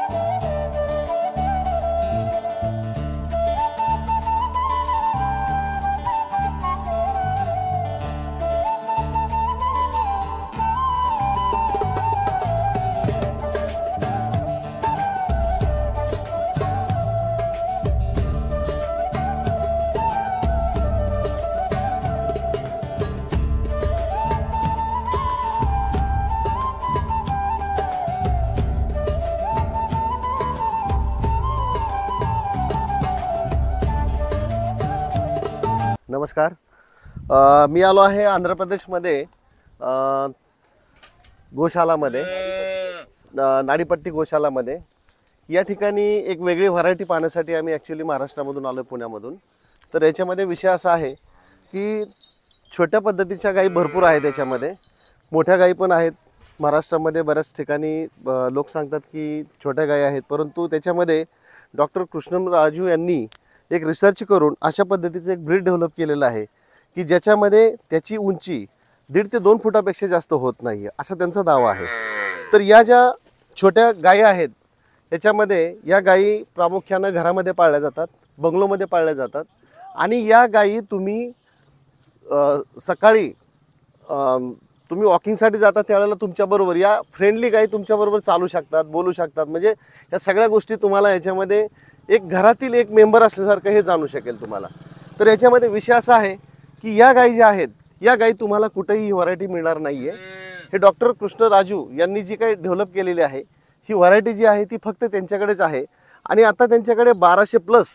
नमस्कार. मी आलो आहे आंध्र प्रदेशमध्ये गोशालामध्ये, नाडीपट्टी गोशालामध्ये. या ठिकाणी एक वेगळी व्हरायटी पाहण्यासाठी आम्ही ॲक्च्युली महाराष्ट्रामधून आलो, पुण्यामधून. तर याच्यामध्ये विषय असा आहे की छोट्या पद्धतीच्या गायी भरपूर आहेत, याच्यामध्ये मोठ्या गायी पण आहेत. महाराष्ट्रामध्ये बऱ्याच ठिकाणी लोक सांगतात की छोट्या गायी आहेत, परंतु त्याच्यामध्ये डॉक्टर कृष्णराजू यांनी एक रिसर्च करून अशा पद्धतीचं एक ब्रीड डेव्हलप केलेलं आहे की ज्याच्यामध्ये त्याची उंची 1.5 ते 2 फुटापेक्षा जास्त होत नाही, असा त्यांचा दावा आहे. तर या ज्या छोट्या गायी आहेत याच्यामध्ये या गायी प्रामुख्याने घरामध्ये पाळल्या जातात, बंगलोमध्ये पाळल्या जातात. आणि या गायी तुम्ही सकाळी तुम्ही वॉकिंगसाठी जाता त्यावेळेला तुमच्याबरोबर या फ्रेंडली गायी तुमच्याबरोबर चालू शकतात, बोलू शकतात. म्हणजे या सगळ्या गोष्टी तुम्हाला याच्यामध्ये एक घरातील एक मेंबर असल्यासारखं हे जाणू शकेल तुम्हाला. तर याच्यामध्ये विषय असा आहे की या गायी ज्या आहेत या गायी तुम्हाला कुठेही ही व्हरायटी मिळणार नाही आहे. हे डॉक्टर कृष्णराजू यांनी जी काही डेव्हलप केलेली आहे ही व्हरायटी जी आहे ती फक्त त्यांच्याकडेच आहे. आणि आता त्यांच्याकडे 1200+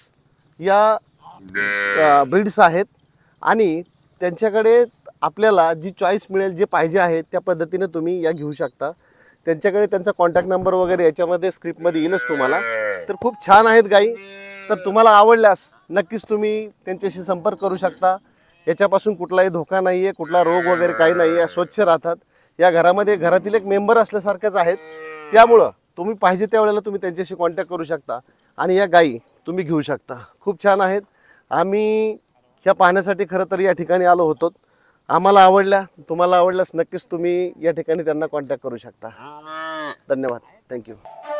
या ब्रीड्स आहेत आणि त्यांच्याकडे आपल्याला जी चॉईस मिळेल, जे पाहिजे आहे त्या पद्धतीने तुम्ही या घेऊ शकता. त्यांच्याकडे त्यांचा कॉन्टॅक्ट नंबर वगैरे याच्यामध्ये स्क्रिप्टमध्ये येईलच तुम्हाला. तर खूप छान आहेत गायी. तर तुम्हाला आवडल्यास नक्कीच तुम्ही त्यांच्याशी संपर्क करू शकता. याच्यापासून कुठलाही धोका नाही आहे, कुठला रोग वगैरे काही नाही आहे, स्वच्छ राहतात. या घरामध्ये घरातील एक मेंबर असल्यासारखेच आहेत. त्यामुळं तुम्ही पाहिजे त्यावेळेला तुम्ही त्यांच्याशी कॉन्टॅक्ट करू शकता आणि या गायी तुम्ही घेऊ शकता. खूप छान आहेत. आम्ही ह्या पाहण्यासाठी खरं तर या ठिकाणी आलो होतो. आम्हाला आवडल्या, तुम्हाला आवडल्यास नक्कीच तुम्ही या ठिकाणी त्यांना कॉन्टॅक्ट करू शकता. धन्यवाद. थँक्यू.